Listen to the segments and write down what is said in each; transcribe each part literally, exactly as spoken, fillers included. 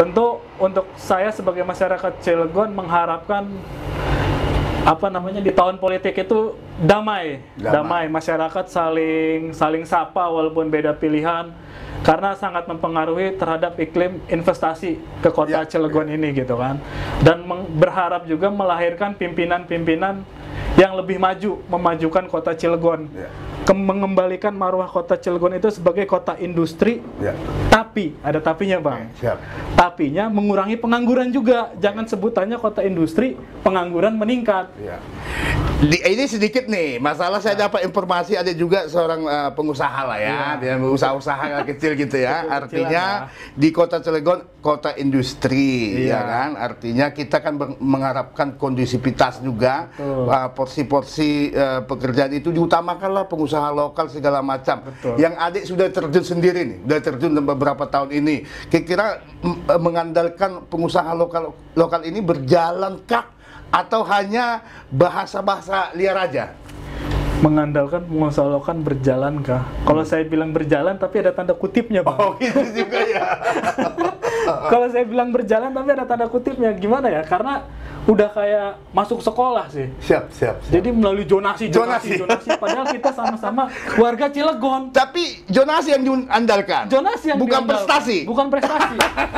tentu untuk saya sebagai masyarakat Cilegon mengharapkan apa namanya di tahun politik itu damai, damai, damai. Masyarakat saling saling sapa walaupun beda pilihan, karena sangat mempengaruhi terhadap iklim investasi ke kota ya, Cilegon ya. ini gitu kan. Dan berharap juga melahirkan pimpinan-pimpinan yang lebih maju, memajukan kota Cilegon. Ya. Mengembalikan marwah kota Cilegon itu sebagai kota industri, ya. Tapi ada tapinya bang. Siap. Tapinya mengurangi pengangguran juga. Jangan sebutannya kota industri, pengangguran meningkat. Ya. Di, ini sedikit nih masalah, saya dapat informasi ada juga seorang uh, pengusaha lah ya, ya. Dia usaha-usaha kecil gitu ya. Artinya ya. Di kota Cilegon kota industri, ya, ya kan. Artinya kita kan mengharapkan kondusivitas juga, porsi-porsi uh, uh, pekerjaan itu diutamakanlah, pengusaha lokal segala macam. Betul. Yang adik sudah terjun sendiri nih, sudah terjun beberapa tahun ini. Kira-kira mengandalkan pengusaha lokal lokal ini berjalankah? Atau hanya bahasa-bahasa liar aja? Mengandalkan pengusaha lokal berjalan kah? Kalau saya bilang berjalan tapi ada tanda kutipnya bang. Oh gitu juga ya. Kalau saya bilang berjalan tapi ada tanda kutipnya, gimana ya? Karena udah kayak masuk sekolah sih. Siap, siap, siap. Jadi melalui zonasi, zonasi, zonasi. Padahal kita sama-sama warga Cilegon. Tapi zonasi yang diandalkan. Zonasi yang bukan diandalkan. prestasi. Bukan prestasi.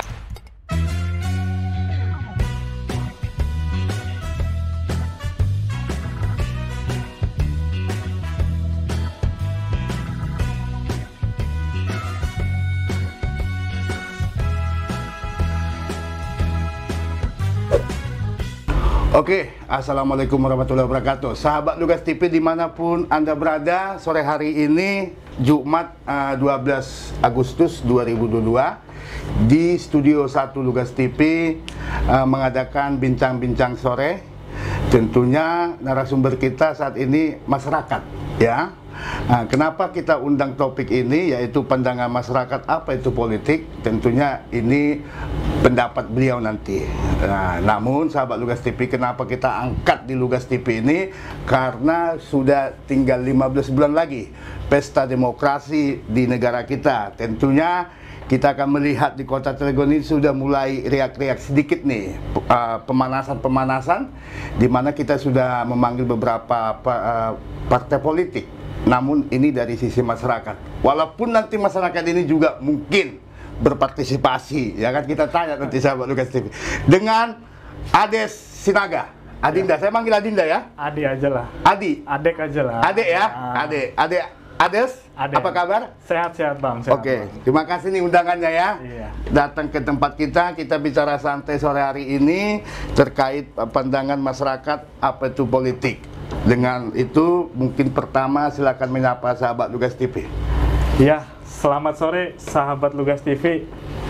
Oke, assalamualaikum warahmatullahi wabarakatuh. Sahabat Lugas T V dimanapun Anda berada, sore hari ini Jumat uh, dua belas Agustus dua ribu dua puluh dua di Studio satu Lugas T V uh, mengadakan bincang-bincang sore. Tentunya narasumber kita saat ini masyarakat, ya. Nah, kenapa kita undang topik ini, yaitu pandangan masyarakat apa itu politik? Tentunya ini pendapat beliau nanti. Nah, namun sahabat Lugas T V, kenapa kita angkat di Lugas T V ini? Karena sudah tinggal lima belas bulan lagi pesta demokrasi di negara kita. Tentunya kita akan melihat di kota Cilegon ini sudah mulai riak-riak sedikit nih, pemanasan-pemanasan, di mana kita sudah memanggil beberapa partai politik. Namun ini dari sisi masyarakat. Walaupun nanti masyarakat ini juga mungkin berpartisipasi, ya kan, kita tanya nanti sahabat Lugas T V dengan Ades Sinaga. Adinda, ya. Saya manggil Adinda ya? Adi aja lah. Adi? Adek aja lah. Adek ya? Ah. Adek. Adek. Ades, Adek. Apa kabar? Sehat-sehat bang. Oke, okay. Terima kasih nih undangannya ya. Iya. Datang ke tempat kita, kita bicara santai sore hari ini terkait pandangan masyarakat apa itu politik. Dengan itu mungkin pertama silakan menyapa sahabat Lugas T V. Iya, selamat sore sahabat Lugas T V,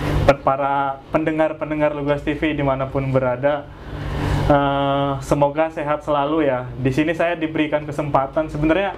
para pendengar-pendengar Lugas T V dimanapun berada. Uh, semoga sehat selalu ya. Di sini saya diberikan kesempatan, sebenarnya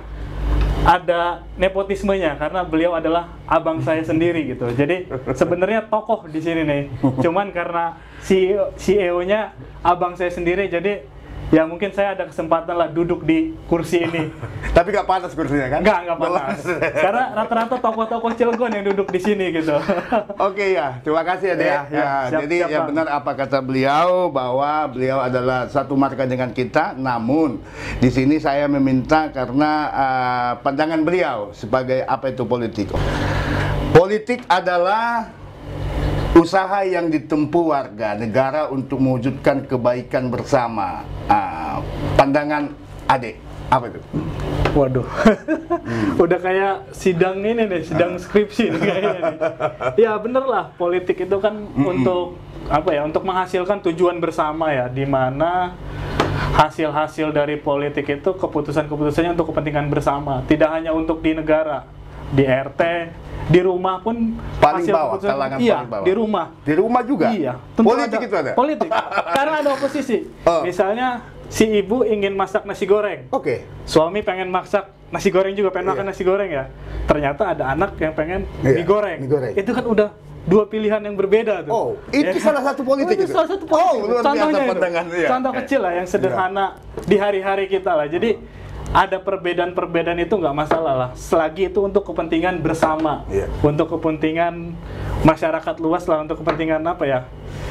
ada nepotismenya karena beliau adalah abang saya sendiri gitu. Jadi sebenarnya tokoh di sini nih. Cuman karena C E O-nya abang saya sendiri, jadi ya mungkin saya ada kesempatan lah duduk di kursi ini. Tapi nggak panas kursinya kan? Nggak, nggak panas. Karena rata-rata tokoh-tokoh Cilegon yang duduk di sini gitu. Oke ya, terima kasih ya, Dek. Ya, ya, ya, siap, jadi siap, ya Bang. benar apa kata beliau, bahwa beliau adalah satu marga dengan kita. Namun di sini saya meminta karena uh, pandangan beliau sebagai apa itu politik. Politik adalah usaha yang ditempuh warga negara untuk mewujudkan kebaikan bersama. Uh, pandangan Adek, apa itu? Waduh, hmm. Udah kayak sidang ini nih, sidang skripsi nih kayaknya nih. Ya bener lah, politik itu kan mm-hmm. untuk apa ya? Untuk menghasilkan tujuan bersama ya, di mana hasil-hasil dari politik itu keputusan-keputusannya untuk kepentingan bersama, tidak hanya untuk di negara, di R T, di rumah pun paling hasil bawah, kalangan iya, paling bawah. Di rumah. Di rumah juga? Iya. Politik ada, itu ada? Politik. Karena ada oposisi. Oh. Misalnya si ibu ingin masak nasi goreng. Oke. Okay. Suami pengen masak nasi goreng juga, pengen yeah. makan nasi goreng ya. Ternyata ada anak yang pengen yeah. mie goreng. Mie goreng. Itu kan udah dua pilihan yang berbeda tuh. Oh, itu ya. Salah satu politik. Oh, itu salah satu politik. Oh, luar biasa pandangan itu. Contoh ya. kecil lah yang sederhana yeah. di hari-hari kita lah. Jadi ada perbedaan-perbedaan itu nggak masalah lah, selagi itu untuk kepentingan bersama, yeah. untuk kepentingan masyarakat luas lah, untuk kepentingan apa ya,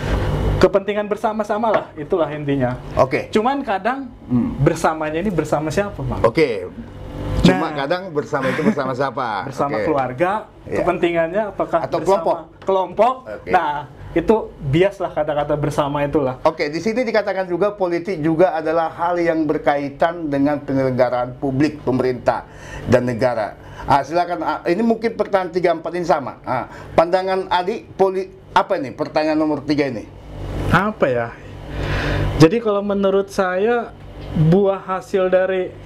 kepentingan bersama-sama lah, itulah intinya. Oke. Cuman kadang hmm. bersamanya ini bersama siapa, Bang? Oke. Cuma Nah, kadang bersama itu bersama siapa? bersama Oke. keluarga, Ya. kepentingannya apakah Atau bersama kelompok? kelompok. Oke. Nah, itu biaslah kata-kata bersama itulah. Oke, di sini dikatakan juga politik juga adalah hal yang berkaitan dengan penyelenggaraan publik, pemerintah, dan negara. Ah, silakan, ah, ini mungkin pertanyaan tiga empat ini sama. Ah, pandangan adik, poli, apa ini pertanyaan nomor tiga ini? Apa ya? Jadi kalau menurut saya, buah hasil dari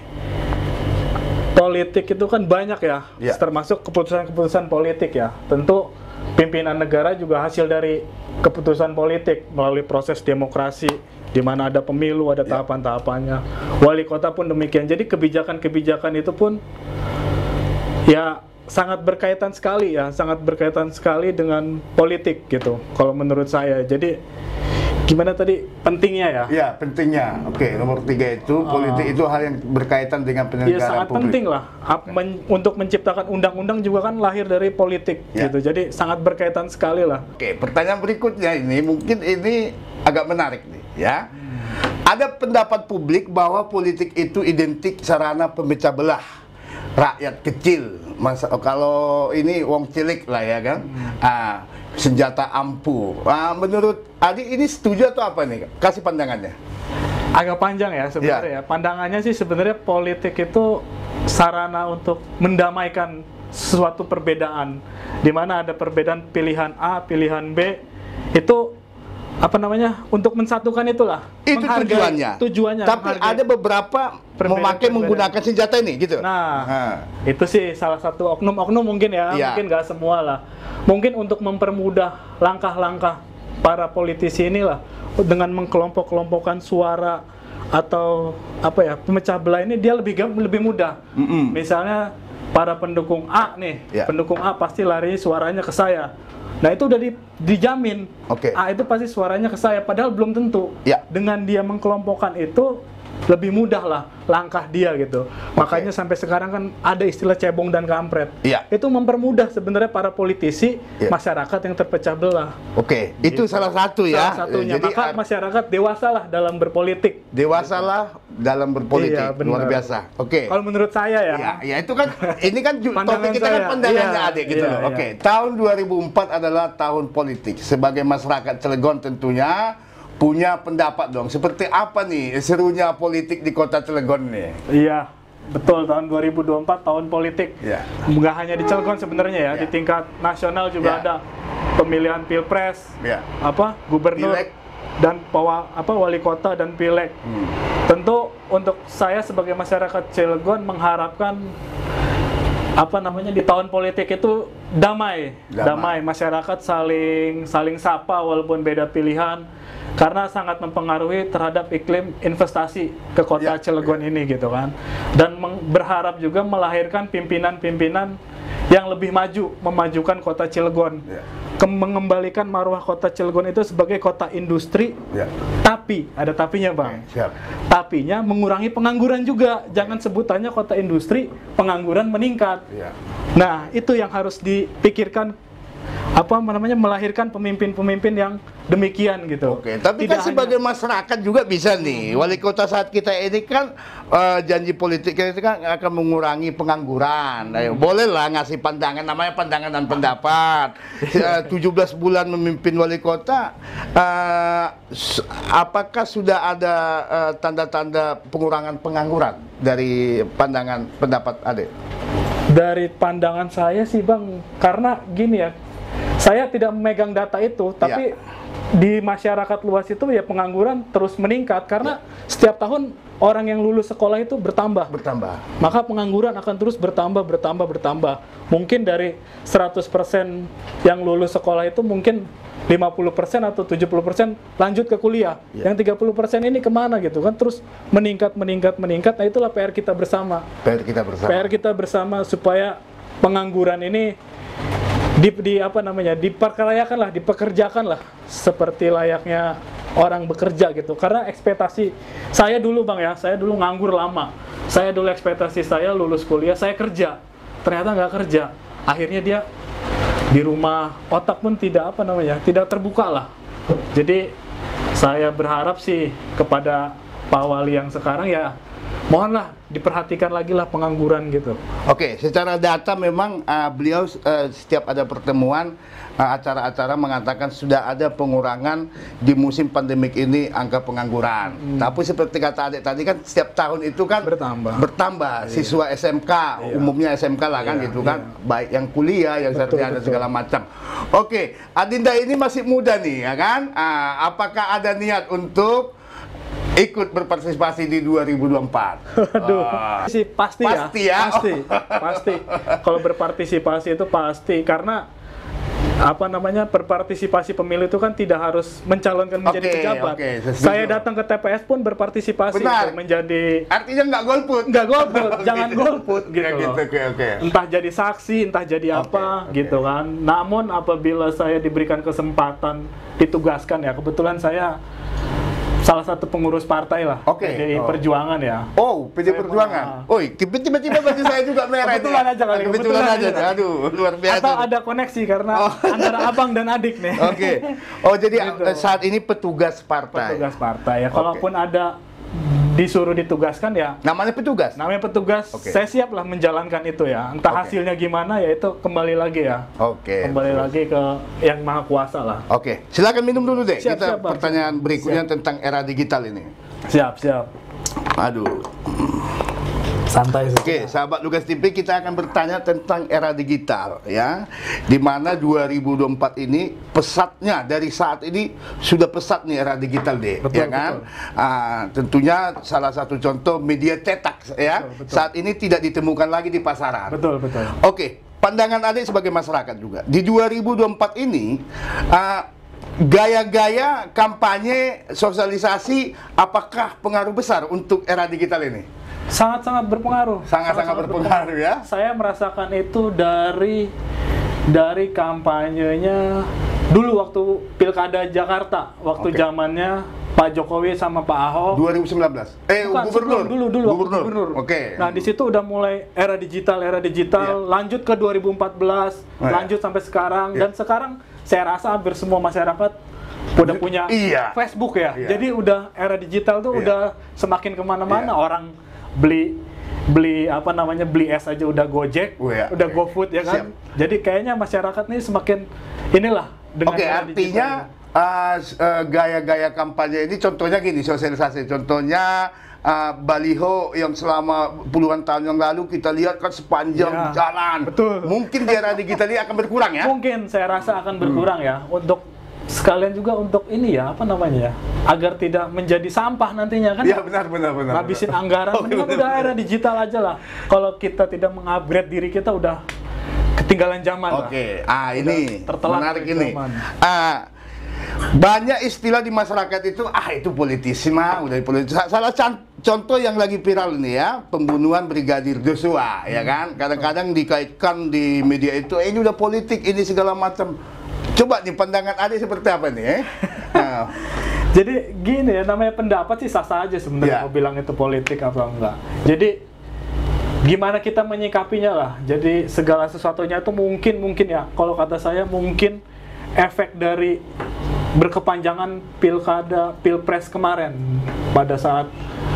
politik itu kan banyak ya, Ya. termasuk keputusan-keputusan politik ya. Tentu pimpinan negara juga hasil dari keputusan politik melalui proses demokrasi, di mana ada pemilu, ada Ya. tahapan-tahapannya. Wali kota pun demikian. Jadi kebijakan-kebijakan itu pun ya sangat berkaitan sekali ya, sangat berkaitan sekali dengan politik gitu. Kalau menurut saya, jadi gimana tadi pentingnya ya? Ya, pentingnya. Oke, nomor tiga itu politik itu hal yang berkaitan dengan Ya penyelenggaraan sangat publik. penting lah. Ap- men- untuk menciptakan undang-undang juga kan lahir dari politik Ya. gitu. Jadi sangat berkaitan sekali lah. Oke, pertanyaan berikutnya ini mungkin ini agak menarik nih, ya. Ada pendapat publik bahwa politik itu identik sarana pemecah belah rakyat kecil. Masa, kalau ini wong cilik lah ya kan. Ah, senjata ampuh. Ah, menurut Adi ini setuju atau apa nih? Kasih pandangannya. Agak panjang ya sebenarnya ya. Pandangannya sih sebenarnya politik itu sarana untuk mendamaikan suatu perbedaan. Di mana ada perbedaan pilihan A, pilihan B, itu apa namanya? Untuk mensatukan itulah. Itu Menghargai tujuannya. Tujuannya. Tapi menghargai. ada beberapa Perbedaan- memakai perbedaan. menggunakan senjata ini gitu. Nah, Ah. itu sih salah satu oknum-oknum mungkin ya, Iya. mungkin nggak semua lah. Mungkin untuk mempermudah langkah-langkah para politisi inilah dengan mengkelompok-kelompokkan suara atau apa ya, pemecah belah ini dia lebih gam- lebih mudah. Mm-mm. Misalnya para pendukung A nih, Ya. pendukung A pasti lari suaranya ke saya. Nah itu udah di- dijamin. Oke. A itu pasti suaranya ke saya, padahal belum tentu. Ya. Dengan dia mengkelompokkan itu lebih mudah lah langkah dia gitu. Makanya sampai sekarang kan ada istilah cebong dan kampret. Iya. Itu mempermudah sebenarnya para politisi, Iya. masyarakat yang terpecah belah. Oke, itu salah satu ya. Salah satunya. Jadi Maka ar- masyarakat dewasalah dalam berpolitik. dewasalah dalam berpolitik. Iya, benar. Luar biasa. Oke. Kalau menurut saya ya. Ya, ya itu kan ini kan ju- Pandangan topik kita kan saya. pandangannya Iya, adik gitu iya, loh. iya. Oke, tahun dua ribu empat adalah tahun politik. Sebagai masyarakat Cilegon tentunya punya pendapat dong. Seperti apa nih serunya politik di Kota Cilegon nih? Iya, betul, tahun dua ribu dua puluh empat tahun politik. Iya. Nggak hanya di Cilegon sebenarnya ya, Iya. di tingkat nasional juga Iya. ada pemilihan pilpres, Iya. apa gubernur Pileg. dan pawa, apa wali kota dan pileg. Hmm. Tentu untuk saya sebagai masyarakat Cilegon mengharapkan apa namanya di tahun politik itu damai, Damai. damai, masyarakat saling saling sapa walaupun beda pilihan, karena sangat mempengaruhi terhadap iklim investasi ke kota Ya, Cilegon ini gitu kan. Dan meng- berharap juga melahirkan pimpinan-pimpinan yang lebih maju, memajukan kota Cilegon. Ya. Ke- mengembalikan marwah kota Cilegon itu sebagai kota industri. Ya. Tapi, ada tapinya Bang. Siap. Tapinya mengurangi pengangguran juga. Jangan sebutannya kota industri, pengangguran meningkat. Ya. Nah, itu yang harus dipikirkan, apa namanya, melahirkan pemimpin-pemimpin yang demikian gitu. Oke, tapi Tidak kan sebagai hanya- masyarakat juga bisa nih. Wali kota saat kita ini kan eh, janji politik kita itu kan akan mengurangi pengangguran. Ayo, boleh lah ngasih pandangan, namanya pandangan dan pendapat. Eh, tujuh belas bulan memimpin wali kota, eh, s- apakah sudah ada eh, tanda-tanda pengurangan pengangguran dari pandangan pendapat Ade? Dari pandangan saya sih Bang, karena gini ya, saya tidak memegang data itu, tapi di masyarakat luas itu ya pengangguran terus meningkat karena setiap tahun orang yang lulus sekolah itu bertambah. Bertambah. Maka pengangguran akan terus bertambah, bertambah, bertambah. Mungkin dari seratus persen yang lulus sekolah itu mungkin lima puluh persen atau tujuh puluh persen lanjut ke kuliah. Ya. Yang tiga puluh persen ini kemana gitu kan, terus meningkat, meningkat, meningkat. Nah itulah P R kita bersama. P R kita bersama. P R kita bersama supaya pengangguran ini di, di apa namanya diperkerayakan lah, dipekerjakan lah seperti layaknya orang bekerja gitu. Karena ekspektasi saya dulu Bang ya, saya dulu nganggur lama. Saya dulu ekspektasi saya lulus kuliah, saya kerja. Ternyata nggak kerja. Akhirnya dia di rumah, otak pun tidak apa namanya, tidak terbuka lah. Jadi saya berharap sih kepada Pak Wali yang sekarang ya, mohonlah diperhatikan lagi lah pengangguran gitu. Oke, secara data memang uh, beliau uh, setiap ada pertemuan uh, acara-acara mengatakan sudah ada pengurangan di musim pandemik ini angka pengangguran. Hmm. Tapi seperti kata adik tadi kan setiap tahun itu kan bertambah. Bertambah. Iya. Siswa S M K, iya. Umumnya S M K lah kan iya, gitu kan, iya. Baik yang kuliah, yang sarjana segala macam. Oke, Adinda ini masih muda nih ya kan? Uh, apakah ada niat untuk ikut berpartisipasi di dua ribu dua puluh empat? Aduh, uh, sih pasti, pasti ya, ya. Pasti, pasti. Kalau berpartisipasi itu pasti, karena apa namanya, berpartisipasi pemilu itu kan tidak harus mencalonkan menjadi okay, pejabat. Okay, saya datang ke T P S pun berpartisipasi untuk menjadi. Artinya nggak golput, nggak golput, jangan golput gitu. gitu okay, okay. Entah jadi saksi, entah jadi apa, okay, gitu okay. kan. Namun apabila saya diberikan kesempatan ditugaskan ya, kebetulan saya salah satu pengurus partai lah, okay. P D I oh. Perjuangan ya. Oh, P D I Perjuangan. Oh, tiba-tiba baju saya juga merah. Kebetulan aja kali. Kebetulan, kebetulan aja. Aduh, luar biasa. Atau ada koneksi karena oh. antara abang dan adik nih. Oke. Okay. Oh, jadi gitu. Saat ini petugas partai. Petugas partai ya. Kalaupun okay. ada disuruh ditugaskan ya. Namanya petugas. Namanya petugas. Okay. Saya siap lah menjalankan itu ya. Entah okay. hasilnya gimana ya itu kembali lagi ya. Oke. Okay. Kembali Terus. lagi ke yang maha kuasa lah. Oke. Okay. Silakan minum dulu deh. Siap, Kita siap, pertanyaan siap. berikutnya siap. tentang era digital ini. Siap, siap. Aduh. Santai. Oke, okay, sahabat Lugas T V, kita akan bertanya tentang era digital ya. Di mana dua ribu dua puluh empat ini pesatnya, dari saat ini sudah pesat nih era digital deh, betul, ya kan? Ah, tentunya salah satu contoh media cetak ya. Betul, betul. Saat ini tidak ditemukan lagi di pasaran. Betul, betul. Oke, okay, pandangan adik sebagai masyarakat juga. Di dua ribu dua puluh empat ini ah, gaya-gaya kampanye sosialisasi apakah pengaruh besar untuk era digital ini? Sangat-sangat berpengaruh. Sangat-sangat berpengaruh, berpengaruh ya. Saya merasakan itu dari dari kampanyenya dulu waktu Pilkada Jakarta, waktu okay. zamannya Pak Jokowi sama Pak Ahok. dua ribu sembilan belas. Eh, Bukan, gubernur. Dulu dulu gubernur. gubernur. Oke. Okay. Nah, di situ udah mulai era digital, era digital, yeah. lanjut ke dua ribu empat belas, oh, lanjut yeah. sampai sekarang yeah. dan sekarang saya rasa hampir semua masyarakat udah punya iya. Facebook ya. Iya. Jadi udah era digital tuh iya. udah semakin kemana-mana, iya. orang beli beli apa namanya beli es aja udah Gojek, oh, iya. udah okay. GoFood ya kan. Siap. Jadi kayaknya masyarakat nih semakin inilah dengan Oke, okay, artinya uh, uh, gaya-gaya kampanye ini contohnya gini, sosialisasi. Contohnya uh, baliho yang selama puluhan tahun yang lalu kita lihat kan sepanjang ya, jalan. Betul. Mungkin di era digital ini akan berkurang ya? Mungkin saya rasa akan berkurang hmm. ya, untuk sekalian juga untuk ini ya, apa namanya ya, agar tidak menjadi sampah nantinya kan. Iya, benar benar benar. Ngabisin anggaran, oh, mendingan udah era digital aja lah. Kalau kita tidak mengupgrade diri kita udah ketinggalan zaman. Oke, okay. ah ini menarik ini. Zaman. Ah, banyak istilah di masyarakat itu, ah itu politisi mah, udah politis. Salah contoh yang lagi viral nih ya, pembunuhan Brigadir Joshua, hmm. ya kan. Kadang-kadang dikaitkan di media itu, eh, ini udah politik, ini segala macam. Coba nih pandangan adik seperti apa nih? Eh? Nah. Jadi gini ya, namanya pendapat sih sah-sah aja sebenarnya, yeah. mau bilang itu politik apa enggak. Jadi gimana kita menyikapinya lah. Jadi segala sesuatunya itu mungkin mungkin ya. Kalau kata saya mungkin efek dari berkepanjangan pilkada pilpres kemarin pada saat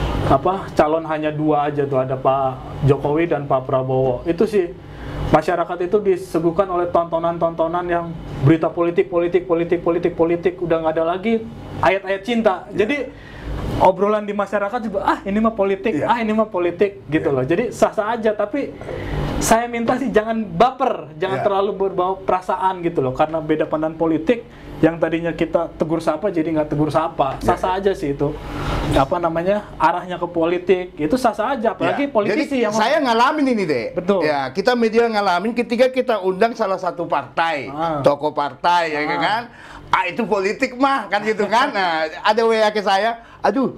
apa calon hanya dua aja tuh, ada Pak Jokowi dan Pak Prabowo. Itu sih masyarakat itu disuguhkan oleh tontonan-tontonan yang berita politik, politik, politik, politik, politik, udah nggak ada lagi ayat-ayat cinta. Yeah. Jadi obrolan di masyarakat juga, ah ini mah politik, yeah. ah ini mah politik, gitu yeah. loh. Jadi sah-sah aja, tapi saya minta sih jangan baper, jangan yeah. terlalu berbawa perasaan gitu loh, karena beda pandangan politik. Yang tadinya kita tegur sapa jadi nggak tegur sapa, sah-sah aja sih itu. Apa namanya, arahnya ke politik, itu sah-sah aja, apalagi ya. Politisi jadi, yang saya ngalamin ini deh. Betul. Ya, kita media ngalamin ketika kita undang salah satu partai, ah. tokoh partai, ah. ya kan? Ah itu politik mah, kan gitu kan? Nah, ada W A ke saya, aduh,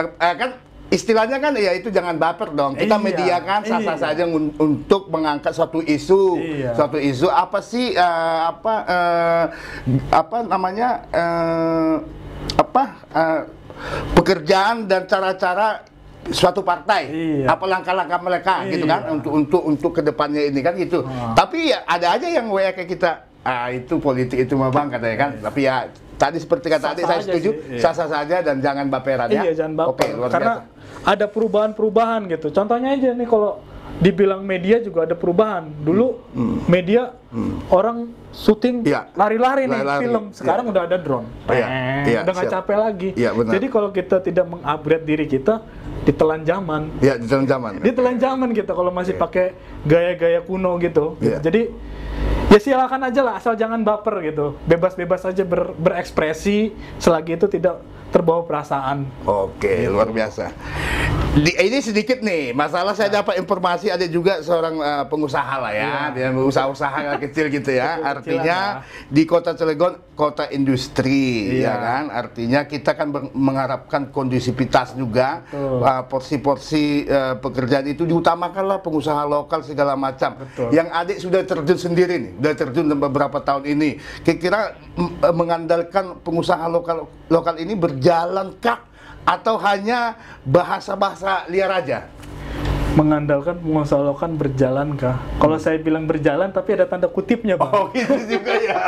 kan istilahnya kan ya itu jangan baper dong. Kita iya, media kan sah-sah iya. saja un untuk mengangkat suatu isu, iya. suatu isu apa sih uh, apa uh, apa namanya uh, apa uh, pekerjaan dan cara-cara suatu partai, iya. apa langkah-langkah mereka iya. gitu kan untuk untuk untuk kedepannya ini kan gitu. Oh. Tapi ya ada aja yang W A ke kita, ah itu politik itu mah bang katanya kan. Iya. Tapi ya tadi seperti kata adik, saya setuju, sah-sah saja dan jangan baperan ya. Iya, jangan baper. Oke, luar Karena biasa. ada perubahan-perubahan gitu. Contohnya aja nih kalau dibilang media juga ada perubahan. Dulu hmm. media hmm. orang syuting ya. lari-lari nih lari-lari. film. Sekarang ya. udah ada drone. Oh, ya. Ya, udah nggak capek lagi. Ya, jadi kalau kita tidak mengupgrade diri kita, ditelan zaman. Iya, ditelan zaman. Ditelan zaman kita kalau masih ya. pakai gaya-gaya kuno gitu. Ya. Jadi ya silakan aja lah, asal jangan baper gitu. Bebas-bebas aja ber, berekspresi selagi itu tidak terbawa perasaan. Oke, gitu. Luar biasa. Di, ini sedikit nih, masalah saya dapat informasi ada juga seorang uh, pengusaha lah ya, ya. Dia usaha-usaha kecil gitu ya. Artinya ya. Di Kota Cilegon, kota industri, ya, ya kan. Artinya kita kan mengharapkan kondusivitas juga, uh, porsi-porsi uh, pekerjaan itu diutamakanlah pengusaha lokal segala macam. Betul. Yang adik sudah terjun sendiri nih, sudah terjun beberapa tahun ini. Kira-kira uh, mengandalkan pengusaha lokal lokal ini berjalankah? Atau hanya bahasa-bahasa liar aja? Mengandalkan pengusaha lokal berjalan kah? Kalau saya bilang berjalan tapi ada tanda kutipnya, Bang. Oh, gitu juga ya.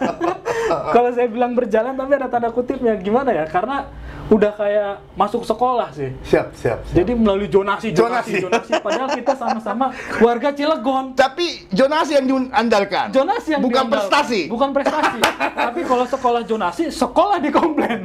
Kalau saya bilang berjalan tapi ada tanda kutipnya, gimana ya? Karena udah kayak masuk sekolah sih. Siap, siap. siap. Jadi melalui zonasi, zonasi, zonasi. Padahal kita sama-sama warga Cilegon. Tapi zonasi yang diandalkan. Zonasi yang bukan diandalkan. prestasi. Bukan prestasi. Tapi kalau sekolah zonasi, sekolah dikomplain.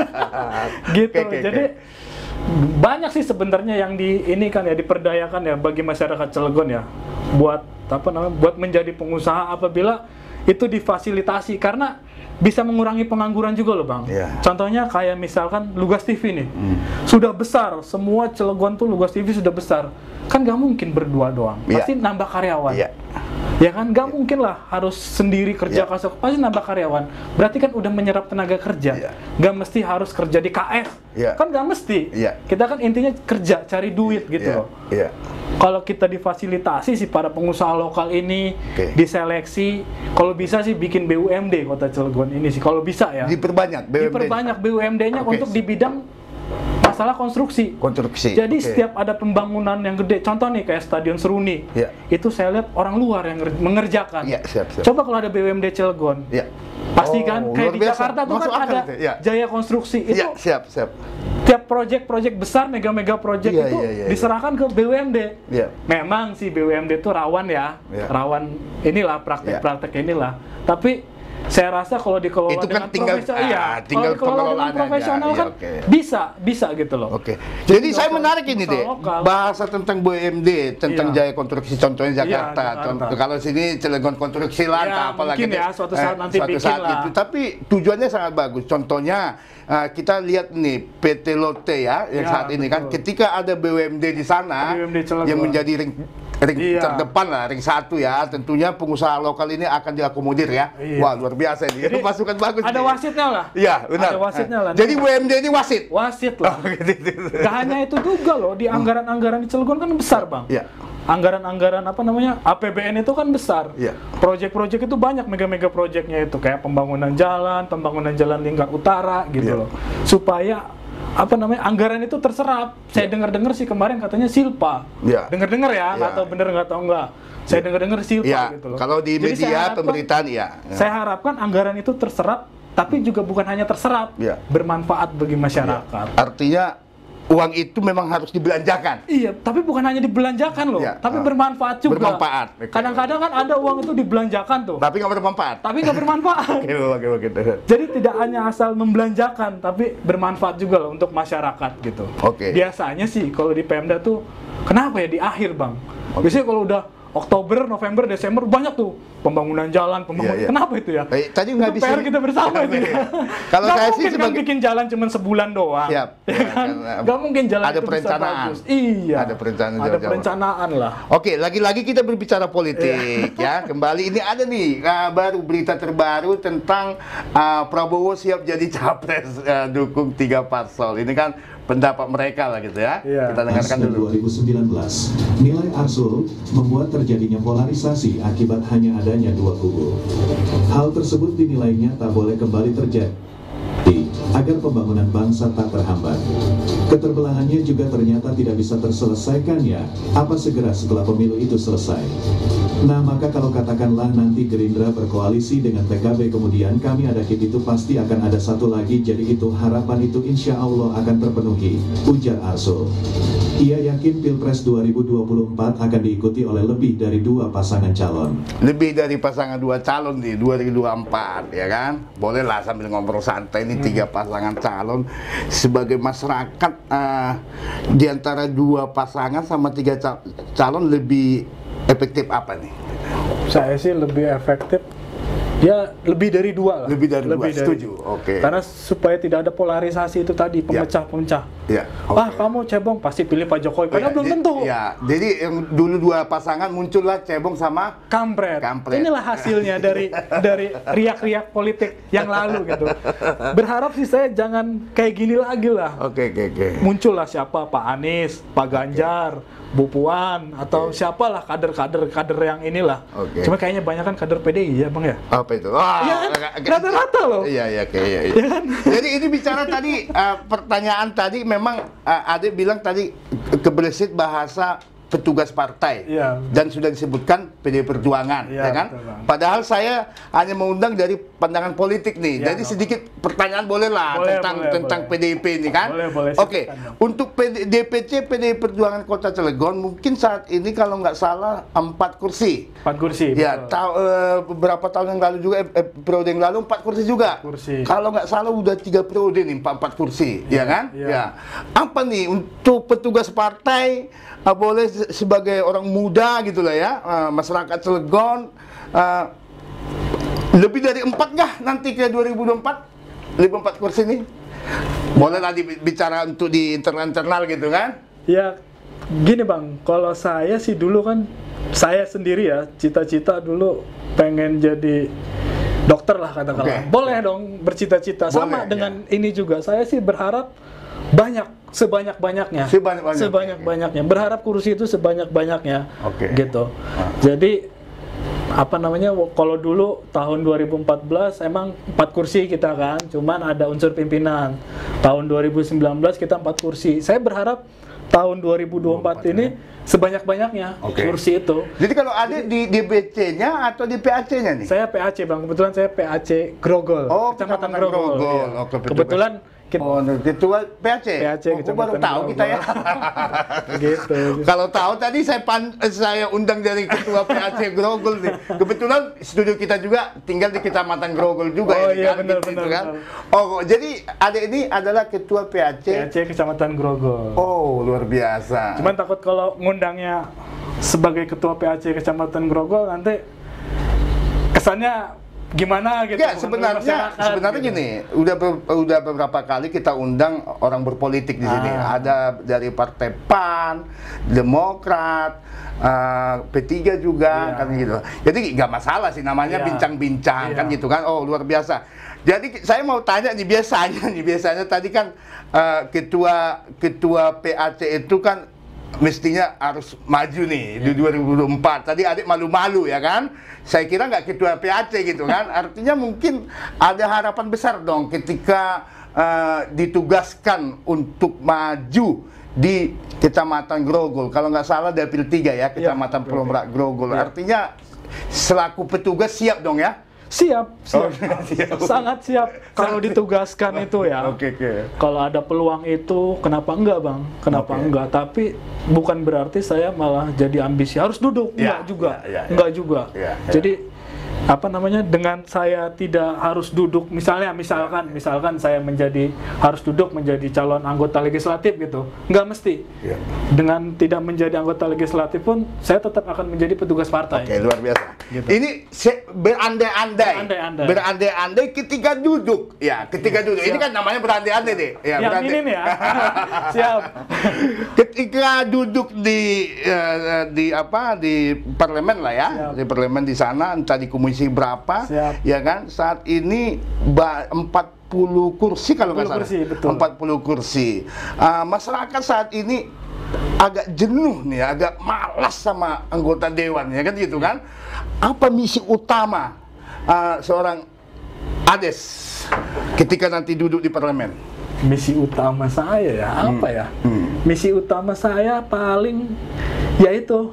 Gitu. Okay, okay, Jadi okay. banyak sih sebenarnya yang di ini kan ya diperdayakan ya bagi masyarakat Cilegon ya. Buat apa namanya? Buat menjadi pengusaha apabila itu difasilitasi karena bisa mengurangi pengangguran juga loh, Bang. Yeah. Contohnya kayak misalkan Lugas T V nih, hmm. sudah besar, semua Cilegon tuh Lugas T V sudah besar, kan nggak mungkin berdua doang, yeah. pasti nambah karyawan. Yeah. Ya kan, nggak yeah. mungkin lah harus sendiri kerja yeah. kasar, pasti nambah karyawan. Berarti kan udah menyerap tenaga kerja, nggak yeah. mesti harus kerja di K F, yeah. kan nggak mesti. Yeah. Kita kan intinya kerja, cari duit gitu yeah. loh. Yeah. Kalau kita difasilitasi si para pengusaha lokal ini, okay. diseleksi, kalau bisa sih bikin B U M D Kota Cilegon ini sih, kalau bisa ya. Diperbanyak B U M D. Diperbanyak B U M D-nya okay. untuk di bidang masalah konstruksi. Konstruksi. Jadi okay. setiap ada pembangunan yang gede, contoh nih kayak Stadion Seruni, yeah. itu saya lihat orang luar yang mengerjakan. Yeah, siap, siap. Coba kalau ada B U M D Cilegon, yeah. pasti oh, kan kayak di Jakarta tuh kan ada ya. Jaya Konstruksi itu. Yeah, siap, siap. Tiap proyek-proyek besar, mega-mega proyek yeah, itu yeah, yeah, diserahkan yeah. ke B U M D. Yeah. Memang sih B U M D itu rawan ya, yeah. rawan inilah praktek-praktek yeah. inilah. Tapi saya rasa kalau dikelola itu kan dengan tinggal, profesional, ah, iya, tinggal kalau dikelola dengan profesional kan iya, okay. bisa, bisa gitu loh. Oke. Okay. Jadi, Jadi saya menarik ini deh, lokal. bahasa tentang B U M D, tentang iya. Jaya Konstruksi, contohnya Jakarta. Iya, Jakarta. Kalau sini Cilegon Konstruksi lah, iya, apalagi mungkin ya, suatu saat eh, nanti suatu bikin saat lah. itu. Tapi tujuannya sangat bagus. Contohnya uh, kita lihat nih P T Lotte ya, yang ya, saat ini betul. kan, ketika ada B U M D di sana, B U M D yang menjadi ring ring iya. terdepan lah, ring satu ya, tentunya pengusaha lokal ini akan diakomodir ya. Iya. Wah, luar biasa ini. Jadi, pasukan bagus. Ada nih. wasitnya lah. Iya, benar. Ada wasitnya lah. Jadi B U M D ini wasit. Wasit lah. Oh, gitu, gitu. Gak hanya itu juga loh, di anggaran-anggaran di Cilegon kan besar, Bang. Iya. Anggaran-anggaran apa namanya? A P B N itu kan besar. Iya. Proyek-proyek itu banyak, mega-mega proyeknya itu kayak pembangunan jalan, pembangunan jalan lingkar utara gitu iya. loh. Supaya apa namanya anggaran itu terserap. Saya dengar-dengar sih kemarin katanya Silpa. Ya. Dengar-dengar ya, nggak ya. tahu bener nggak tahu enggak. Saya dengar-dengar Silpa ya. gitu loh. Kalau di Jadi media harapkan, pemberitaan ya. ya. Saya harapkan anggaran itu terserap, tapi juga bukan hanya terserap, ya. bermanfaat bagi masyarakat. Ya. Artinya uang itu memang harus dibelanjakan. Iya, tapi bukan hanya dibelanjakan loh, ya. tapi bermanfaat juga. Bermanfaat. Kadang-kadang kan ada uang itu dibelanjakan tuh. Tapi nggak bermanfaat. Tapi nggak bermanfaat. Oke, oke, oke. Jadi tidak hanya asal membelanjakan, tapi bermanfaat juga loh untuk masyarakat gitu. Oke. Biasanya sih kalau di Pemda tuh, kenapa ya di akhir, Bang? Okay. Biasanya kalau udah Oktober, November, Desember banyak tuh pembangunan jalan, pembangunan. Yeah, yeah. Kenapa itu ya? Eh, tadi nggak bisa. P R kita bersama itu. Kalau saya sih sebagai kan bikin jalan cuma sebulan doang. Siap. Ya kan? Nggak mungkin jalan ada itu perencanaan. bisa bagus. Iya. Ada perencanaan. Ada perencanaan lah. Oke, lagi-lagi kita berbicara politik ya. Kembali ini ada nih uh, baru berita terbaru tentang uh, Prabowo siap jadi capres uh, dukung tiga paslon. Ini kan pendapat mereka lah gitu ya. Yeah. Kita dengarkan dulu. dua ribu sembilan belas, nilai Arsul membuat terjadinya polarisasi akibat hanya adanya dua kubu. Hal tersebut dinilainya tak boleh kembali terjadi agar pembangunan bangsa tak terhambat. Keterbelahannya juga ternyata tidak bisa terselesaikan ya, apa segera setelah pemilu itu selesai. Nah maka kalau katakanlah nanti Gerindra berkoalisi dengan P K B kemudian kami ada kit itu pasti akan ada satu lagi, jadi itu harapan itu insya Allah akan terpenuhi, ujar Arsul. Ia yakin Pilpres dua ribu dua puluh empat akan diikuti oleh lebih dari dua pasangan calon. Lebih dari pasangan dua calon di dua ribu dua puluh empat, ya kan? Bolehlah sambil ngobrol santai ini hmm. tiga pasangan calon. Sebagai masyarakat uh, di antara dua pasangan sama tiga cal calon lebih efektif apa nih? Saya sih lebih efektif ya lebih dari dua lah. Lebih dari lebih dua, dari, setuju. Oke. Okay. Karena supaya tidak ada polarisasi itu tadi, pemecah-pemecah. Ya. Okay. Wah, kamu cebong pasti pilih Pak Jokowi, padahal ya, belum tentu. Ya, jadi yang dulu dua pasangan muncullah cebong sama kampret. kampret. Inilah hasilnya dari dari riak-riak politik yang lalu gitu. Berharap sih saya jangan kayak gini lagi lah. Oke, okay, oke, okay, oke. Okay. Muncullah siapa? Pak Anies, Pak Ganjar, okay. Bu Puan, atau okay. siapalah kader-kader kader yang inilah. Okay. Cuma kayaknya banyak kan kader P D I ya, Bang ya? Apa itu? Wah, ya kan? Rata-rata loh. Iya, iya, oke, iya. Ya kan? Jadi ini bicara tadi uh, pertanyaan tadi memang uh, Ade bilang tadi keberesit bahasa petugas partai ya. Dan sudah disebutkan P D I Perjuangan, ya, ya kan? Betul, Padahal saya hanya mengundang dari pandangan politik nih. Ya, jadi no. sedikit pertanyaan boleh lah boleh, tentang boleh, tentang boleh. P D I P ini kan? Oke, okay. Untuk D P C P D I Perjuangan Kota Cilegon mungkin saat ini kalau nggak salah empat kursi. Empat kursi. Ya, ta uh, beberapa tahun yang lalu juga, eh, periode yang lalu empat kursi juga. Kursi. Kalau nggak salah udah tiga periode nih empat empat kursi, ya, ya kan? Ya. ya. Apa nih untuk petugas partai? Uh, boleh sebagai orang muda gitulah ya, uh, masyarakat Cilegon uh, lebih dari empat nggak nanti ke dua ribu dua puluh empat lebih empat kursi nih, boleh lah bicara untuk di internal-internal gitu kan? Ya gini Bang, kalau saya sih dulu kan saya sendiri ya cita-cita dulu pengen jadi dokter lah katakanlah. Okay. Boleh dong bercita-cita sama boleh, dengan ya. Ini juga saya sih berharap banyak sebanyak-banyaknya sebanyak-banyaknya sebanyak-banyaknya berharap kursi itu sebanyak-banyaknya okay. gitu. Ah. Jadi apa namanya kalau dulu tahun dua ribu empat belas emang empat kursi kita kan, cuman ada unsur pimpinan. Tahun dua ribu sembilan belas kita empat kursi. Saya berharap tahun dua ribu dua puluh empat ini ya. Sebanyak-banyaknya okay. kursi itu. Jadi kalau ada di D B C-nya atau di P A C-nya nih? Saya P A C Bang, kebetulan saya P A C Grogol, oh, Kecamatan Grogol. Grogol. Ya. Oh, kebetulan Kita, oh, ketua P A C. P A C oh, baru tahu kita ya. Gitu. Kalau tahu tadi saya pan, saya undang dari ketua P A C Grogol nih. Kebetulan studio kita juga tinggal di Kecamatan Grogol juga oh, ini iya, kan. Benar, gitu, benar, kan? benar. Oh, jadi ada ini adalah ketua P A C. P A C Kecamatan Grogol. Oh, luar biasa. Cuman takut kalau ngundangnya sebagai ketua P A C Kecamatan Grogol nanti kesannya gimana gitu. Ya, sebenarnya sebenarnya gitu. Gini, udah ber, udah beberapa kali kita undang orang berpolitik di sini. Ah. Ada dari Partai P A N, Demokrat, uh, P tiga juga yeah. kan gitu. Jadi nggak masalah sih namanya bincang-bincang yeah. kan gitu kan. Oh, luar biasa. Jadi saya mau tanya nih biasanya nih biasanya tadi kan uh, ketua ketua P A C itu kan mestinya harus maju nih yeah. di dua ribu dua puluh empat. Tadi adik malu-malu ya kan? Saya kira nggak ketua P A C gitu kan? Artinya mungkin ada harapan besar dong ketika uh, ditugaskan untuk maju di Kecamatan Grogol. Kalau nggak salah Dapil tiga ya, Kecamatan yeah. Pelombrak Grogol. Yeah. Artinya selaku petugas siap dong ya? Siap, siap. Oh, siap. Sangat siap kalau ditugaskan itu ya. Oke, okay, oke. Okay. Kalau ada peluang itu, kenapa enggak Bang? Kenapa okay. enggak? Tapi bukan berarti saya malah jadi ambisi harus duduk, ya, enggak juga, ya, ya, ya. enggak juga. Ya, ya. Jadi apa namanya dengan saya tidak harus duduk, misalnya misalkan misalkan saya menjadi harus duduk menjadi calon anggota legislatif gitu, nggak mesti. Ya. Dengan tidak menjadi anggota legislatif pun saya tetap akan menjadi petugas partai. Oke, luar biasa. Gitu. Ini berandai-andai, berandai-andai, berandai-andai ketika duduk, ya ketika duduk. Siap. Ini kan namanya berandai-andai deh. Ya, yang berandai. Ini nih ya. Siap. Ketika duduk di uh, di apa di parlemen lah ya, siap. Di parlemen di sana entah di komisi berapa, siap. Ya kan? Saat ini empat puluh kursi kalau nggak salah. Kursi, betul. empat puluh kursi. Uh, masyarakat saat ini agak jenuh nih, agak malas sama anggota dewan, ya kan gitu kan? Apa misi utama uh, seorang Ades ketika nanti duduk di parlemen? Misi utama saya ya, apa hmm. ya? Hmm. Misi utama saya paling yaitu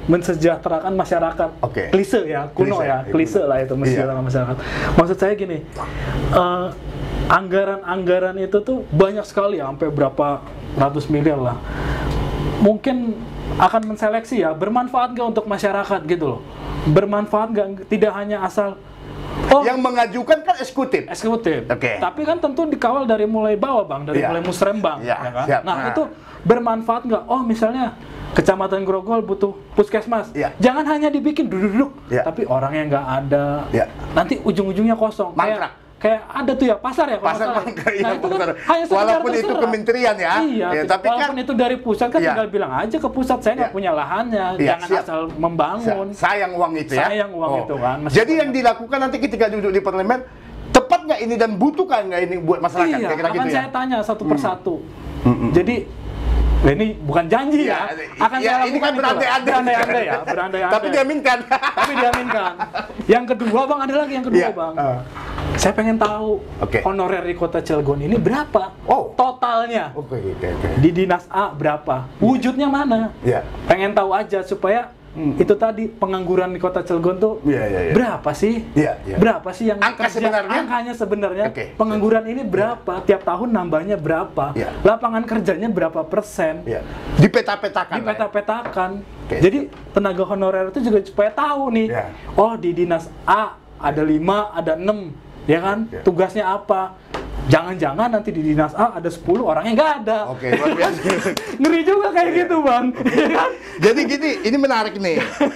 mensejahterakan masyarakat. Oke. Klise ya, kuno Klise, ya, iya, klise kuno. lah itu mensejahterakan masyarakat. Maksud saya gini, eh, anggaran-anggaran itu tuh banyak sekali ya, sampai berapa ratus miliar lah. Mungkin akan menseleksi ya, bermanfaat nggak untuk masyarakat gitu loh. Bermanfaat nggak, tidak hanya asal oh, Yang mengajukan kan eksekutif. eksekutif. Oke. Tapi kan tentu dikawal dari mulai bawah bang, dari Iya. mulai musrembang, Iya, ya kan? siap. Nah, Nah. itu bermanfaat nggak? Oh misalnya Kecamatan Grogol butuh puskesmas, Iya. jangan hanya dibikin duduk-duduk, Iya. tapi orangnya nggak ada. Iya. Nanti ujung-ujungnya kosong. Mangkrak. Kayak, kayak ada tuh ya pasar ya, kalau Pasar nggak salah. mangkrak, iya, Nah itu kan pasar. hanya sekedar Walaupun itu terserah. kementerian ya. Iya. Ya, tapi walaupun kan- itu dari pusat kan Iya. tinggal bilang aja ke pusat, saya nggak Iya. punya lahannya, Iya, jangan siap. asal membangun. Sayang uang itu ya. Sayang uang itu kan, masih Jadi yang banyak. dilakukan nanti ketika duduk di parlemen, tepat nggak ini dan butuhkan nggak ini buat masyarakat? Iya, Kira-kira akan gitu ya. saya tanya satu persatu. Hmm, hmm. Jadi, nah ini bukan janji ya, Iya, akan iya, saya ini lakukan kan itu, berandai-andai. berandai-andai ya, berandai-andai. Tapi diaminkan. Tapi diaminkan. Yang kedua bang, ada lagi yang kedua Iya, bang. uh. Saya pengen tahu Oke. honorer di Kota Cilegon ini berapa? Oh. Totalnya. Oke, oke, oke. Di dinas A berapa? Wujudnya mana? Iya. Pengen tahu aja supaya Hmm. itu tadi pengangguran di Kota Cilegon tuh Iya, iya, iya. berapa sih? Iya, iya. Berapa sih yang Angka kerja? sebenarnya? Angkanya sebenarnya Oke. pengangguran ini berapa? Tiap tahun nambahnya berapa? Iya. Lapangan kerjanya berapa persen? Iya. Dipeta-petakan. Di peta-petakan. Oke. Jadi tenaga honorer itu juga supaya tahu nih. Iya. Oh di dinas A ada lima, ada enam, ya kan? Iya. Tugasnya apa? Jangan-jangan nanti di dinas A ada sepuluh, orangnya nggak ada. Oke, luar biasa. Ngeri juga kayak gitu bang. Ya kan? Jadi gini, ini menarik nih.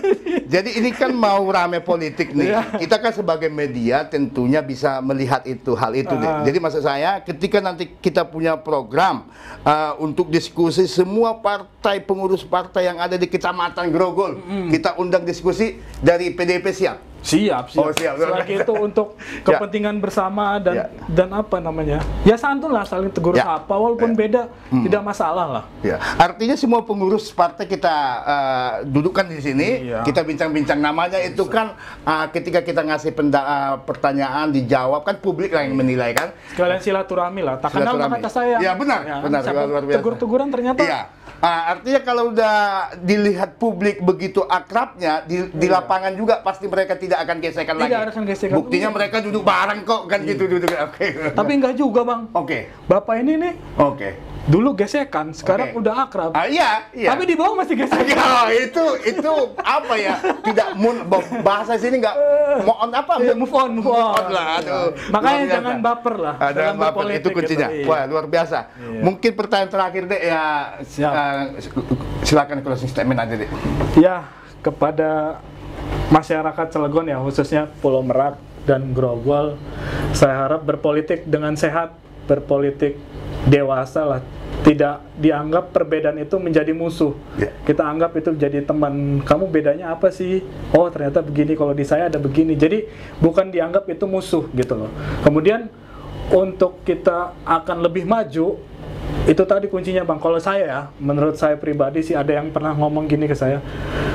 Jadi ini kan mau rame politik nih. Iya. Kita kan sebagai media tentunya bisa melihat itu hal itu nih. Ah. Jadi maksud saya, ketika nanti kita punya program uh, untuk diskusi semua partai pengurus partai yang ada di Kecamatan Grogol, kita undang diskusi dari P D I P siap. Siap, siap. Oh, siap. Selagi itu untuk kepentingan bersama dan Ya. dan apa namanya? Ya santun lah, saling tegur Ya. sapa walaupun Ya. beda, tidak masalah lah. Ya, artinya semua pengurus partai kita uh, dudukkan di sini, Iya. kita bincang-bincang namanya itu kan uh, ketika kita ngasih penda- uh, pertanyaan dijawab kan publik lah yang menilai kan. Sekalian silaturahmi lah. Tak kenal Silaturahmi. maka kata saya. Ya, benar, benar, siapa luar biasa. Tegur-teguran ternyata. Iya. Ah, artinya kalau udah dilihat publik begitu akrabnya di, di Iya. lapangan juga pasti mereka tidak akan gesekan Tidak lagi. akan gesekan. Buktinya Iya. mereka duduk bareng kok kan gitu duduk. Oke. Tapi enggak juga bang. Oke. Bapak ini nih Oke. dulu gesekan, sekarang Oke. udah akrab. Ah, iya, iya. Tapi di bawah masih gesekan. Ya, itu itu apa ya? Tidak mun bahasa sini nggak mohon apa? Iya, move on, move on. lah, aduh. Makanya Luar biasa. jangan baper lah. Ah, dalam jangan baper, berpolitik itu kuncinya. gitu, iya. Wah, luar biasa. Iya. Mungkin pertanyaan terakhir deh ya. Siap. eh, silakan closing statement aja deh. Ya, kepada masyarakat Cilegon ya, khususnya Pulau Merak dan Grogol, saya harap berpolitik dengan sehat, berpolitik dewasa lah. Tidak dianggap perbedaan itu menjadi musuh. Ya. Kita anggap itu jadi teman. Kamu bedanya apa sih? Oh, ternyata begini, kalau di saya ada begini. Jadi bukan dianggap itu musuh gitu loh. Kemudian untuk kita akan lebih maju, itu tadi kuncinya bang. Kalau saya ya, menurut saya pribadi sih ada yang pernah ngomong gini ke saya,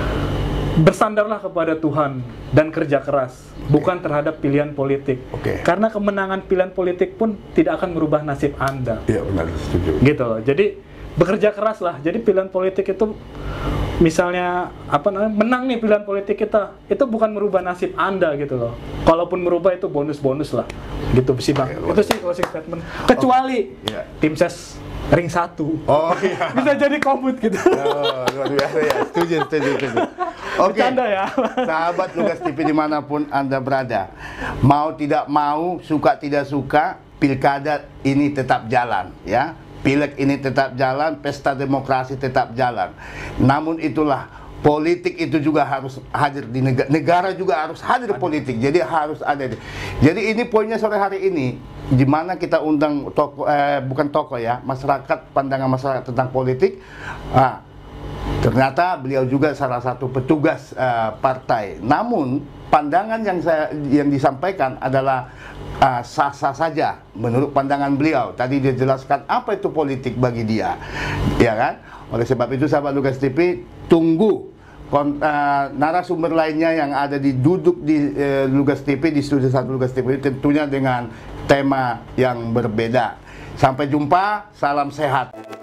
bersandarlah kepada Tuhan dan kerja keras, bukan terhadap pilihan politik. Oke. Karena kemenangan pilihan politik pun tidak akan merubah nasib Anda. Iya benar, setuju. Gitu loh. Jadi bekerja keras lah. Jadi pilihan politik itu misalnya apa namanya menang nih pilihan politik kita, itu bukan merubah nasib Anda gitu loh. Kalaupun merubah itu bonus-bonus lah. Gitu sih bang. Oke, Itu sih closing statement. Kecuali Iya. tim ses ring satu Oh iya. bisa jadi komut gitu. Oh, luar biasa ya. Setuju, setuju, setuju. Oke. Bercanda ya. Sahabat Lugas T V dimanapun Anda berada, mau tidak mau, suka tidak suka, pilkada ini tetap jalan, ya. Pileg ini tetap jalan, pesta demokrasi tetap jalan. Namun itulah, politik itu juga harus hadir di negara, negara juga harus hadir di politik. Jadi harus ada. Jadi ini poinnya sore hari ini, di mana kita undang toko, eh, bukan toko ya, masyarakat, pandangan masyarakat tentang politik. Ah, ternyata beliau juga salah satu petugas uh, partai. Namun pandangan yang saya yang disampaikan adalah uh, sah-sah saja menurut pandangan beliau. Tadi dia jelaskan apa itu politik bagi dia, ya kan? Oleh sebab itu sahabat Lugas T V, tunggu kon, uh, narasumber lainnya yang ada di duduk di uh, Lugas T V, di studio satu Lugas T V, tentunya dengan tema yang berbeda. Sampai jumpa, salam sehat.